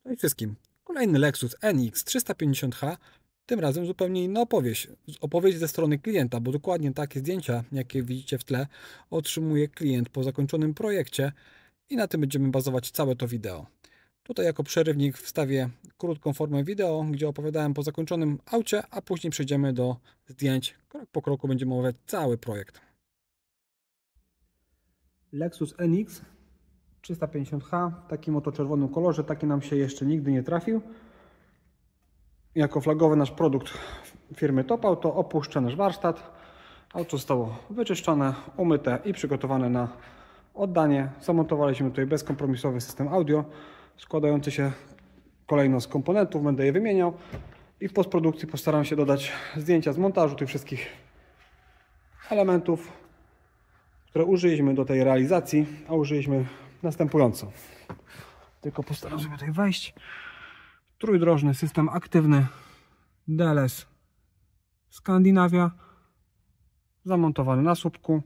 No i wszystkim. Kolejny Lexus NX 350H, tym razem zupełnie inna opowieść. Opowieść ze strony klienta, bo dokładnie takie zdjęcia, jakie widzicie w tle, otrzymuje klient po zakończonym projekcie i na tym będziemy bazować całe to wideo. Tutaj jako przerywnik wstawię krótką formę wideo, gdzie opowiadałem po zakończonym aucie, a później przejdziemy do zdjęć. Krok po kroku będziemy omawiać cały projekt. Lexus NX 350H w takim oto czerwonym kolorze, taki nam się jeszcze nigdy nie trafił. Jako flagowy nasz produkt firmy Top Auto opuszcza nasz warsztat. Auto zostało wyczyszczone, umyte i przygotowane na oddanie. Zamontowaliśmy tutaj bezkompromisowy system audio składający się kolejno z komponentów, będę je wymieniał i w postprodukcji postaram się dodać zdjęcia z montażu tych wszystkich elementów, które użyliśmy do tej realizacji, a użyliśmy następująco. Tylko postaram się tutaj wejść. Trójdrożny system aktywny DLS Skandynawia, zamontowany na słupku.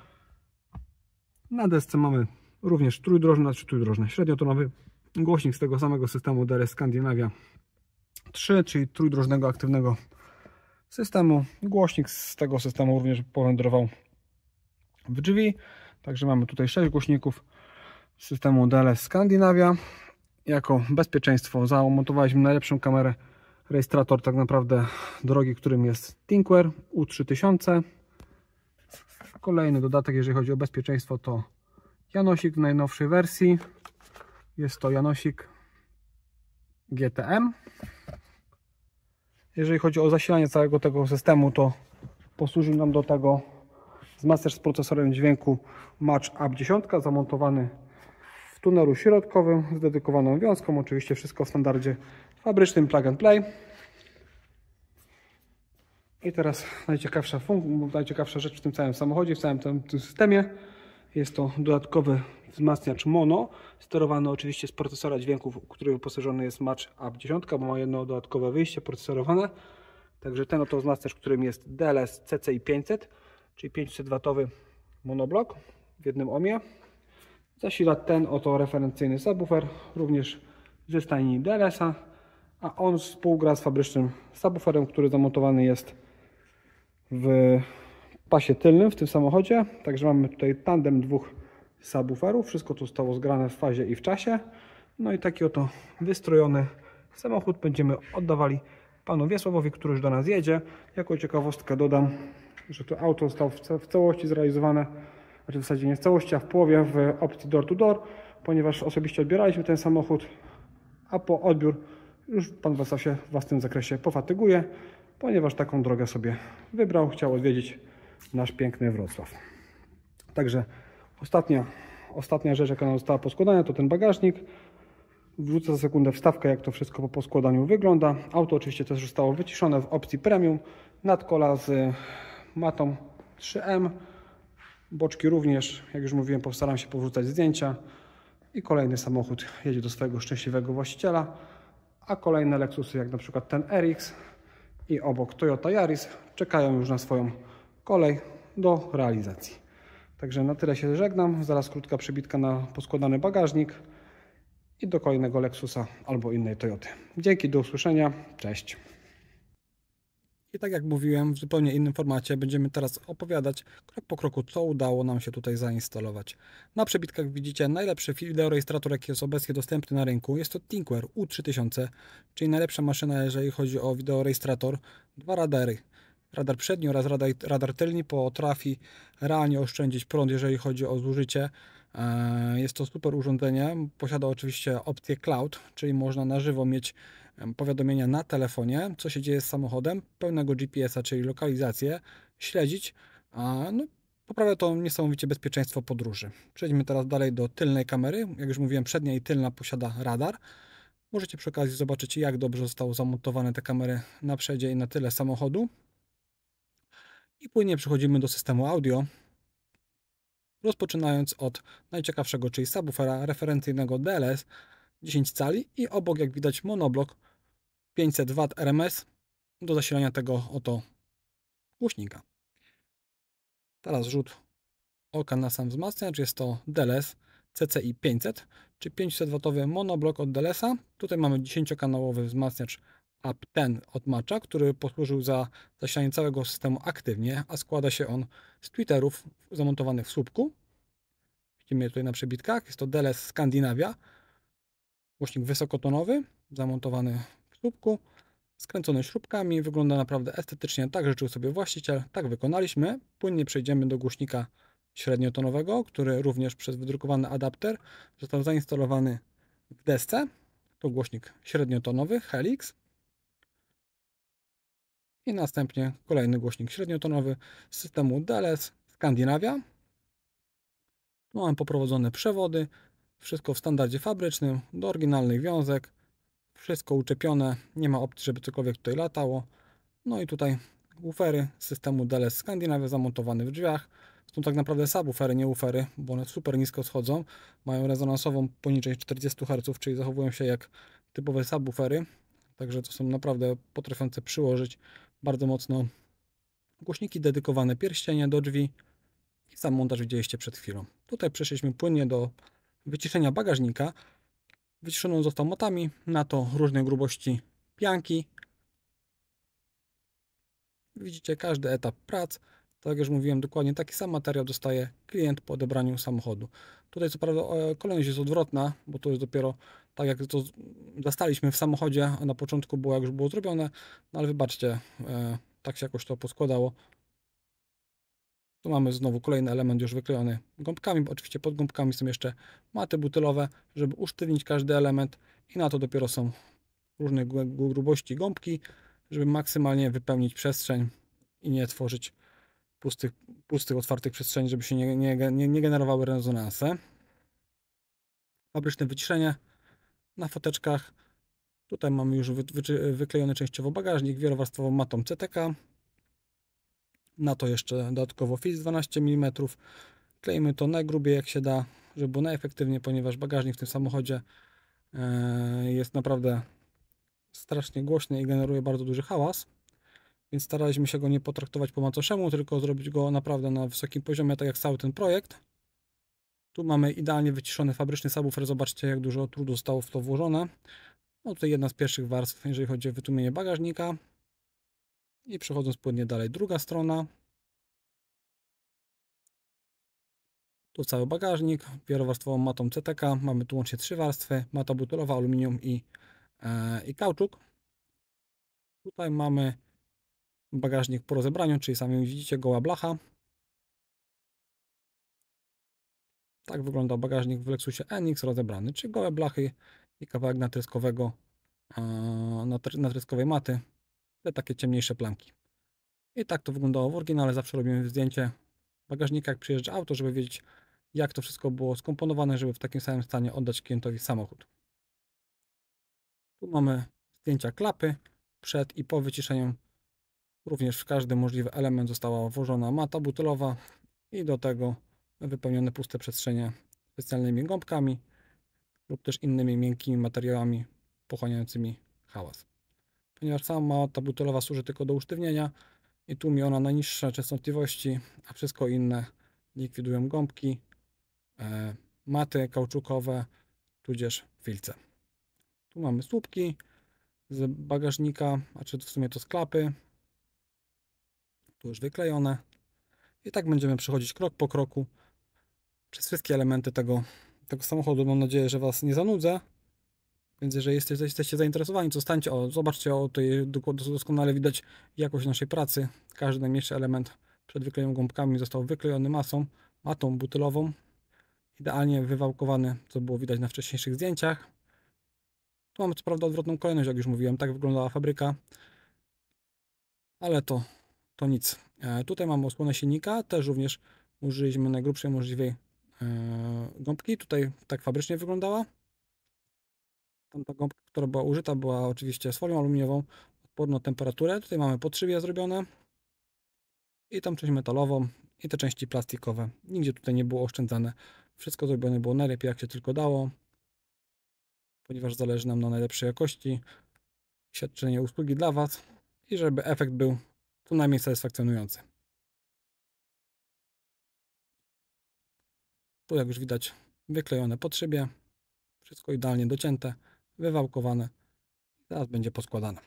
Na desce mamy również trójdrożny, średniotonowy głośnik z tego samego systemu DLS Skandynawia 3, czyli trójdrożnego aktywnego systemu. Głośnik z tego systemu również powędrował w drzwi. Także mamy tutaj 6 głośników systemu DLS Skandynawia. Jako bezpieczeństwo zamontowaliśmy najlepszą kamerę rejestrator tak naprawdę drogi, którym jest Thinkware U3000. Kolejny dodatek, jeżeli chodzi o bezpieczeństwo, to Janosik w najnowszej wersji. Jest to Janosik GTM. Jeżeli chodzi o zasilanie całego tego systemu, to posłużył nam do tego wzmacniacz z procesorem dźwięku Match Up 10, zamontowany w tunelu środkowym z dedykowaną wiązką. Oczywiście wszystko w standardzie fabrycznym plug and play. I teraz najciekawsza rzecz w tym całym samochodzie, w całym tym systemie. Jest to dodatkowy wzmacniacz mono, sterowany oczywiście z procesora dźwięku, który wyposażony jest Match Up 10, bo ma jedno dodatkowe wyjście procesorowane. Także ten oto wzmacniacz, którym jest DLS CCI 500, czyli 500W monoblok w jednym ohmie. Zasila ten oto referencyjny subwoofer, również ze stajni DLS-a, a on współgra z fabrycznym subwooferem, który zamontowany jest w pasie tylnym w tym samochodzie. Także mamy tutaj tandem dwóch subwooferów. Wszystko to zostało zgrane w fazie i w czasie. No i taki oto wystrojony samochód będziemy oddawali panu Wiesławowi, który już do nas jedzie. Jako ciekawostkę dodam, że to auto zostało w całości zrealizowane, znaczy w zasadzie nie w całości, a w połowie w opcji door to door, ponieważ osobiście odbieraliśmy ten samochód, a po odbiór już pan Wiesław się w własnym zakresie pofatyguje, ponieważ taką drogę sobie wybrał, chciał odwiedzić nasz piękny Wrocław. Także ostatnia rzecz, jaka nam została poskładana, to ten bagażnik. Wrzucę za sekundę wstawkę, jak to wszystko po poskładaniu wygląda. Auto oczywiście też zostało wyciszone w opcji premium. Nadkola z matą 3M. Boczki również, jak już mówiłem, postaram się powrzucać zdjęcia. I kolejny samochód jedzie do swojego szczęśliwego właściciela. A kolejne Lexusy, jak na przykład ten RX i obok Toyota Yaris, czekają już na swoją kolej do realizacji. Także na tyle się żegnam. Zaraz krótka przebitka na poskładany bagażnik i do kolejnego Lexusa albo innej Toyoty. Dzięki, do usłyszenia. Cześć. I tak jak mówiłem, w zupełnie innym formacie będziemy teraz opowiadać krok po kroku, co udało nam się tutaj zainstalować. Na przebitkach widzicie najlepszy wideorejestrator, jaki jest obecnie dostępny na rynku. Jest to Thinkware U3000, czyli najlepsza maszyna, jeżeli chodzi o wideorejestrator. Dwa radary. Radar przedni oraz radar tylny potrafi realnie oszczędzić prąd, jeżeli chodzi o zużycie. Jest to super urządzenie. Posiada oczywiście opcję cloud, czyli można na żywo mieć powiadomienia na telefonie, co się dzieje z samochodem, pełnego GPS-a, czyli lokalizację, śledzić. No, poprawia to niesamowicie bezpieczeństwo podróży. Przejdźmy teraz dalej do tylnej kamery. Jak już mówiłem, przednia i tylna posiada radar. Możecie przy okazji zobaczyć, jak dobrze zostały zamontowane te kamery na przodzie i na tyle samochodu. I płynnie przechodzimy do systemu audio, rozpoczynając od najciekawszego, czyli subwoofera referencyjnego DLS 10 cali i obok, jak widać, monoblok 500W RMS do zasilania tego oto głośnika. Teraz rzut oka na sam wzmacniacz. Jest to DLS CCI 500, czy 500W monoblok od DLS-a. Tutaj mamy 10-kanałowy wzmacniacz UP10 od Matcha, który posłużył za zasilanie całego systemu aktywnie, a składa się on z tweeterów zamontowanych w słupku. Widzimy je tutaj na przebitkach. Jest to DLS Skandynawia. Głośnik wysokotonowy, zamontowany w słupku, skręcony śrubkami. Wygląda naprawdę estetycznie. Tak życzył sobie właściciel, tak wykonaliśmy. Płynnie przejdziemy do głośnika średniotonowego, który również przez wydrukowany adapter został zainstalowany w desce. To głośnik średniotonowy Helix. I następnie kolejny głośnik średniotonowy z systemu DLS Skandynawia. Tu mamy poprowadzone przewody, wszystko w standardzie fabrycznym, do oryginalnych wiązek, wszystko uczepione, nie ma opcji, żeby cokolwiek tutaj latało. No i tutaj woofery z systemu DLS Skandynawia zamontowane w drzwiach. Są tak naprawdę subwoofery, nie woofery, bo one super nisko schodzą. Mają rezonansową poniżej 40 Hz, czyli zachowują się jak typowe subwoofery. Także to są naprawdę potrafiące przyłożyć bardzo mocno głośniki dedykowane, pierścienie do drzwi i sam montaż widzieliście przed chwilą. Tutaj przeszliśmy płynnie do wyciszenia bagażnika. Wyciszony on został matami, na to różnej grubości pianki. Widzicie każdy etap prac. Tak jak już mówiłem, dokładnie taki sam materiał dostaje klient po odebraniu samochodu. Tutaj co prawda kolejność jest odwrotna, bo to jest dopiero tak jak to zastaliśmy w samochodzie, a na początku było jak już było zrobione, no ale wybaczcie, tak się jakoś to poskładało. Tu mamy znowu kolejny element już wyklejony gąbkami, bo oczywiście pod gąbkami są jeszcze maty butylowe, żeby usztywnić każdy element i na to dopiero są różnej grubości gąbki, żeby maksymalnie wypełnić przestrzeń i nie tworzyć pustych otwartych przestrzeni, żeby się nie generowały rezonanse. Fabryczne wyciszenie na foteczkach. Tutaj mamy już wyklejony częściowo bagażnik wielowarstwową matą CTK. Na to jeszcze dodatkowo filtr 12 mm. Klejmy to najgrubiej jak się da, żeby było najefektywniej, ponieważ bagażnik w tym samochodzie jest naprawdę strasznie głośny i generuje bardzo duży hałas. Więc staraliśmy się go nie potraktować po macoszemu, tylko zrobić go naprawdę na wysokim poziomie, tak jak cały ten projekt. Tu mamy idealnie wyciszony fabryczny subwoofer. Zobaczcie, jak dużo trudu zostało w to włożone. No tutaj jedna z pierwszych warstw, jeżeli chodzi o wytłumienie bagażnika. I przechodząc płynnie dalej, druga strona. Tu cały bagażnik, wielowarstwową matą CTK. Mamy tu łącznie 3 warstwy. Mata butylowa, aluminium i kauczuk. Tutaj mamy bagażnik po rozebraniu, czyli sami widzicie, goła blacha. Tak wygląda bagażnik w Lexusie NX rozebrany, czyli gołe blachy i kawałek natryskowej maty, te takie ciemniejsze plamki. I tak to wyglądało w oryginale. Zawsze robimy zdjęcie bagażnika, jak przyjeżdża auto, żeby wiedzieć, jak to wszystko było skomponowane, żeby w takim samym stanie oddać klientowi samochód. Tu mamy zdjęcia klapy przed i po wyciszeniu. Również w każdy możliwy element została włożona mata butylowa i do tego wypełnione puste przestrzenie specjalnymi gąbkami lub też innymi miękkimi materiałami pochłaniającymi hałas. Ponieważ sama mata butylowa służy tylko do usztywnienia i tłumi ona najniższe częstotliwości, a wszystko inne likwidują gąbki, maty kauczukowe, tudzież filce. Tu mamy słupki z bagażnika, a czy w sumie to z klapy. Tu już wyklejone. I tak będziemy przechodzić krok po kroku przez wszystkie elementy tego samochodu. Mam nadzieję, że Was nie zanudzę. Więc jeżeli jesteście zainteresowani, to stańcie, zobaczcie, tutaj doskonale widać jakość naszej pracy. Każdy najmniejszy element przed wyklejem gąbkami został wyklejony matą butylową. Idealnie wywałkowany, co było widać na wcześniejszych zdjęciach. Tu mamy co prawda odwrotną kolejność, jak już mówiłem, tak wyglądała fabryka. Ale to nic. Tutaj mamy osłonę silnika, też również użyliśmy najgrubszej możliwej gąbki. Tutaj tak fabrycznie wyglądała. Tamta gąbka, która była użyta, była oczywiście z folią aluminiową, odporną na temperaturę. Tutaj mamy podszybie zrobione i tam część metalową i te części plastikowe. Nigdzie tutaj nie było oszczędzane. Wszystko zrobione było najlepiej jak się tylko dało, ponieważ zależy nam na najlepszej jakości, świadczenie usługi dla Was i żeby efekt był co najmniej satysfakcjonujący. Tu jak już widać wyklejone podszybie. Wszystko idealnie docięte, wywałkowane. Teraz będzie poskładane.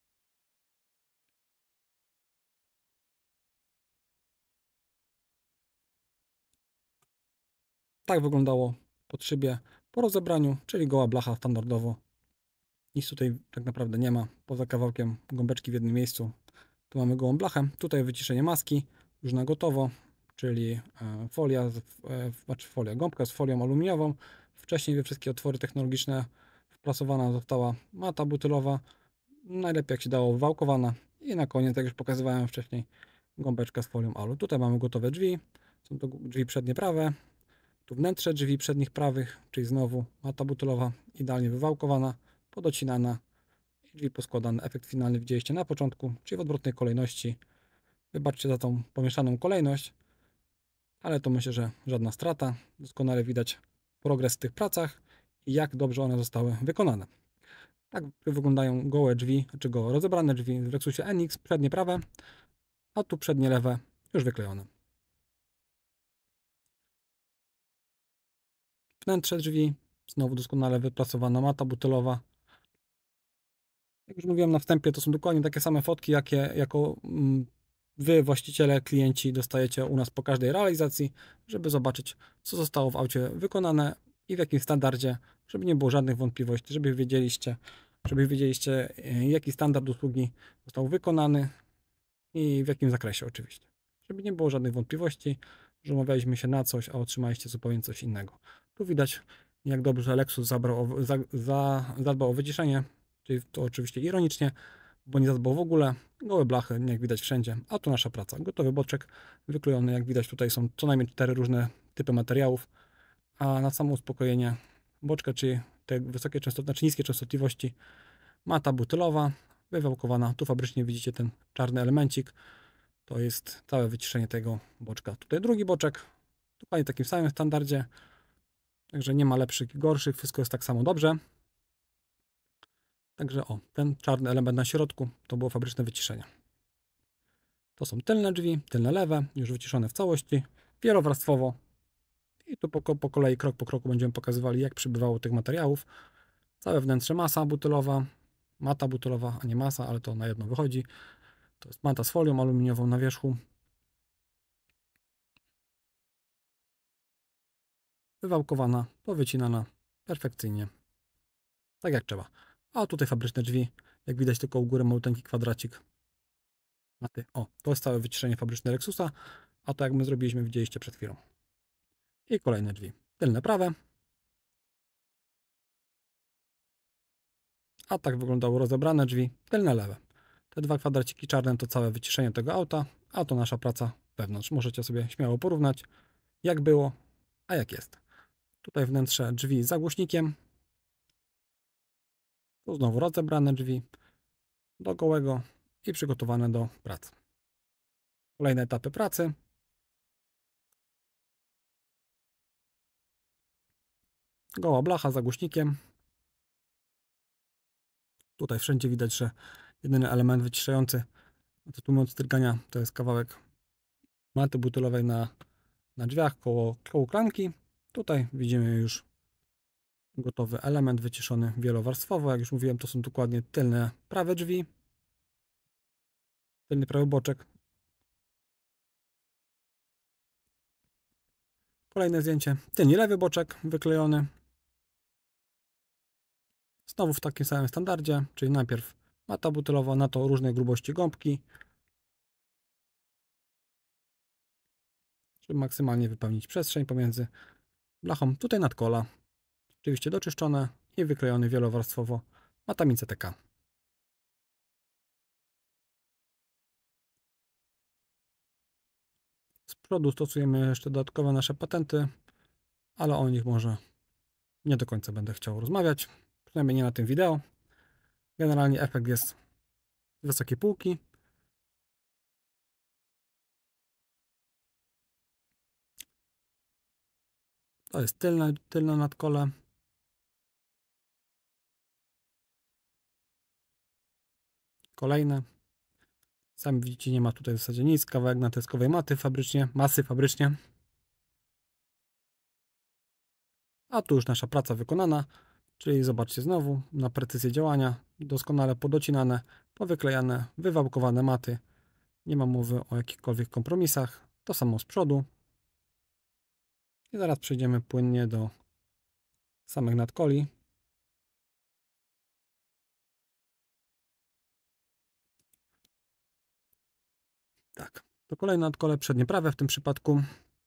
Tak wyglądało pod szybie po rozebraniu, czyli goła blacha standardowo. Nic tutaj tak naprawdę nie ma, poza kawałkiem gąbeczki w jednym miejscu. Tu mamy gołą blachę, tutaj wyciszenie maski, już na gotowo, czyli folia, gąbka z folią aluminiową. Wcześniej we wszystkie otwory technologiczne wprasowana została mata butylowa, najlepiej jak się dało wywałkowana i na koniec, jak już pokazywałem wcześniej, gąbeczka z folią alu. Tutaj mamy gotowe drzwi, są to drzwi przednie prawe, tu wnętrze drzwi przednich prawych, czyli znowu mata butylowa idealnie wywałkowana, podocinana i drzwi poskładane. Efekt finalny widzieliście na początku, czyli w odwrotnej kolejności. Wybaczcie za tą pomieszaną kolejność, ale to myślę, że żadna strata. Doskonale widać progres w tych pracach i jak dobrze one zostały wykonane. Tak wyglądają gołe drzwi, czy gołe rozebrane drzwi w Lexusie NX, przednie prawe, a tu przednie lewe już wyklejone. Wnętrze drzwi, znowu doskonale wypracowana mata butylowa. Jak już mówiłem na wstępie, to są dokładnie takie same fotki, jakie jako Wy, właściciele, klienci, dostajecie u nas po każdej realizacji, żeby zobaczyć, co zostało w aucie wykonane i w jakim standardzie, żeby nie było żadnych wątpliwości, żeby wiedzieliście, jaki standard usługi został wykonany i w jakim zakresie oczywiście. Żeby nie było żadnych wątpliwości, że umawialiśmy się na coś, a otrzymaliście zupełnie coś innego. Tu widać, jak dobrze Lexus zadbał o wyciszenie, czyli to oczywiście ironicznie, bo nie zadbał w ogóle. Gołe blachy, jak widać wszędzie, a tu nasza praca. Gotowy boczek wyklejony, jak widać tutaj są co najmniej 4 różne typy materiałów, a na samo uspokojenie boczka, czyli te wysokie częstotliwości, niskie częstotliwości, mata butylowa, wywałkowana. Tu fabrycznie widzicie ten czarny elemencik. To jest całe wyciszenie tego boczka. Tutaj drugi boczek, dokładnie w takim samym standardzie, także nie ma lepszych i gorszych, wszystko jest tak samo dobrze. Także ten czarny element na środku to było fabryczne wyciszenie. To są tylne drzwi, tylne lewe, już wyciszone w całości, wielowarstwowo. I tu po kolei, krok po kroku będziemy pokazywali, jak przybywało tych materiałów. Całe wnętrze mata butylowa, a nie masa, ale to na jedno wychodzi. To jest mata z folią aluminiową na wierzchu. Wywałkowana, powycinana perfekcyjnie, tak jak trzeba. A tutaj fabryczne drzwi, jak widać tylko u góry maluteńki kwadracik. To jest całe wyciszenie fabryczne Lexusa, a to jak my zrobiliśmy, widzieliście przed chwilą. I kolejne drzwi. Tylne prawe. A tak wyglądało rozebrane drzwi, tylne lewe. Te dwa kwadraciki czarne to całe wyciszenie tego auta, a to nasza praca wewnątrz. Możecie sobie śmiało porównać, jak było, a jak jest. Tutaj wnętrze drzwi z zagłośnikiem. Tu znowu rozebrane drzwi do gołego i przygotowane do pracy. Kolejne etapy pracy. Goła blacha z zagłośnikiem. Tutaj wszędzie widać, że jedyny element wyciszający, tytułując strygania, to jest kawałek maty butylowej na drzwiach koło klamki. Tutaj widzimy już gotowy element wyciszony wielowarstwowo. Jak już mówiłem, to są dokładnie tylne prawe drzwi. Tylny prawy boczek. Kolejne zdjęcie. Tylny lewy boczek wyklejony. Znowu w takim samym standardzie, czyli najpierw mata butylowa, na to różnej grubości gąbki, żeby maksymalnie wypełnić przestrzeń pomiędzy blachą. Tutaj nadkola, oczywiście doczyszczone i wyklejony wielowarstwowo matami CTK. Z przodu stosujemy jeszcze dodatkowe nasze patenty, ale o nich może nie do końca będę chciał rozmawiać, przynajmniej nie na tym wideo. Generalnie efekt jest z wysokiej półki. To jest tylne nadkole. Kolejne. Sami widzicie, nie ma tutaj w zasadzie nic. Kawałek natyskowej masy fabrycznie. A tu już nasza praca wykonana. Czyli zobaczcie znowu na precyzję działania, doskonale podocinane, powyklejane, wywałkowane maty. Nie ma mowy o jakichkolwiek kompromisach. To samo z przodu. I zaraz przejdziemy płynnie do samych nadkoli. Tak, to kolejne nadkole przednie prawe w tym przypadku.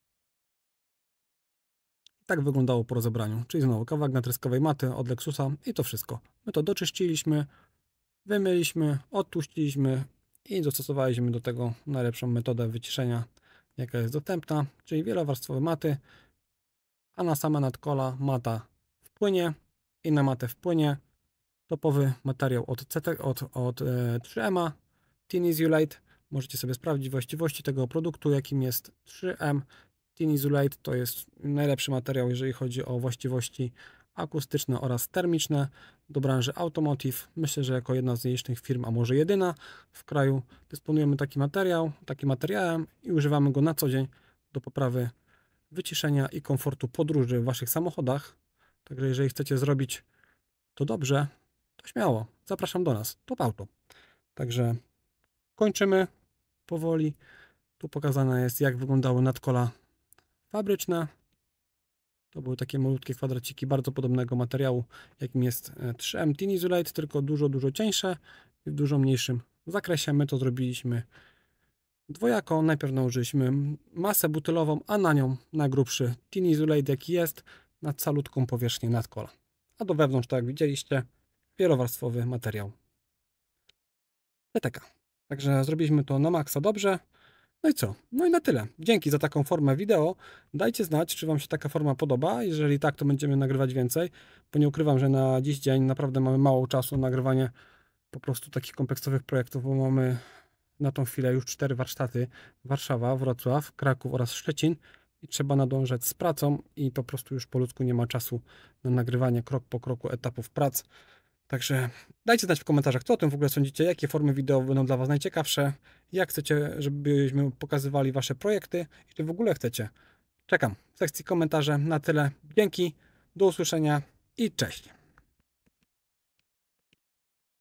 Tak wyglądało po rozebraniu, czyli znowu kawałek natryskowej maty od Lexusa i to wszystko. My to doczyściliśmy, wymyliśmy, odtłuściliśmy i dostosowaliśmy do tego najlepszą metodę wyciszenia, jaka jest dostępna, czyli wielowarstwowe maty, a na same nadkola mata w płynie i na matę w płynie topowy materiał od 3M, Thin Isolate. Możecie sobie sprawdzić właściwości tego produktu, jakim jest 3M. Thin Isolate to jest najlepszy materiał, jeżeli chodzi o właściwości akustyczne oraz termiczne do branży automotive. Myślę, że jako jedna z nielicznych firm, a może jedyna w kraju, dysponujemy takim materiałem i używamy go na co dzień do poprawy wyciszenia i komfortu podróży w Waszych samochodach. Także jeżeli chcecie zrobić to dobrze, to śmiało, zapraszam do nas, Top Auto. Także kończymy powoli. Tu pokazane jest, jak wyglądały nadkola fabryczne. To były takie malutkie kwadraciki bardzo podobnego materiału, jakim jest 3M Thin Isolate, tylko dużo cieńsze i w dużo mniejszym zakresie. My to zrobiliśmy dwojako. Najpierw nałożyliśmy masę butylową, a na nią najgrubszy Thin Isolate, jaki jest, na calutką powierzchnię nadkola. A do wewnątrz, tak jak widzieliście, wielowarstwowy materiał PTK. Także zrobiliśmy to na maksa dobrze. No i co? No i na tyle. Dzięki za taką formę wideo. Dajcie znać, czy Wam się taka forma podoba. Jeżeli tak, to będziemy nagrywać więcej, bo nie ukrywam, że na dziś dzień naprawdę mamy mało czasu na nagrywanie po prostu takich kompleksowych projektów, bo mamy na tą chwilę już 4 warsztaty: Warszawa, Wrocław, Kraków oraz Szczecin i trzeba nadążać z pracą i po prostu już po ludzku nie ma czasu na nagrywanie krok po kroku etapów prac. Także dajcie znać w komentarzach, co o tym w ogóle sądzicie, jakie formy wideo będą dla Was najciekawsze, jak chcecie, żebyśmy pokazywali Wasze projekty i czy w ogóle chcecie. Czekam w sekcji komentarze. Na tyle. Dzięki, do usłyszenia i cześć.